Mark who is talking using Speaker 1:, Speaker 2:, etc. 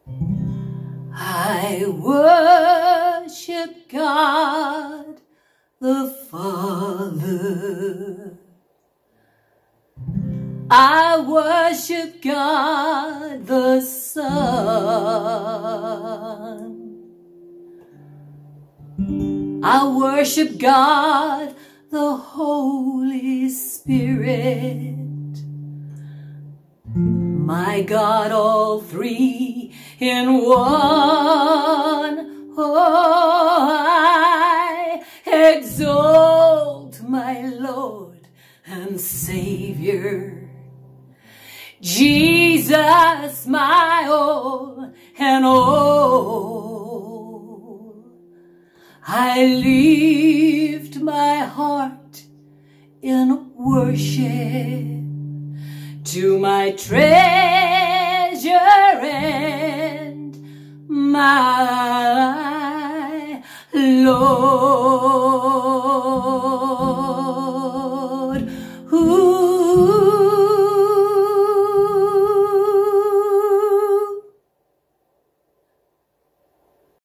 Speaker 1: I worship God the Father. I worship God the Son. I worship God the Holy Spirit. My God, all three in one. Oh, I exalt my Lord and Savior, Jesus, my all and all. I lift my heart in worship to my treasure and my Lord.